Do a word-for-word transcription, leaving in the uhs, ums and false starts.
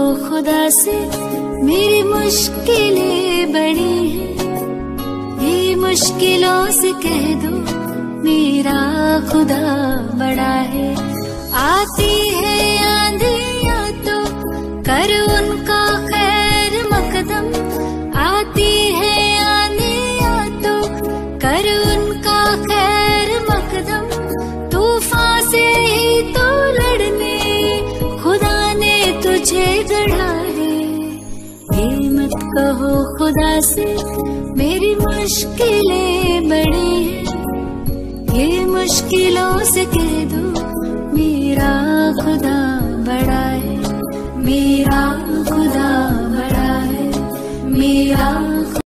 खुदा से मेरी मुश्किलें बड़ी हैं, ये मुश्किलों से कह दो मेरा खुदा बड़ा है। आती है आंधियाँ तो कर उनका खैर मकदम, आती है आंधियाँ तो कर उनका खैर मकदम। तूफान से ही तो लड़ने खुदा ने तुझे गढ़ा है, ये मत कहो खुदा से मेरी मुश्किलें बड़ी हैं, ये मुश्किलों से कह दो मेरा खुदा बड़ा है, मेरा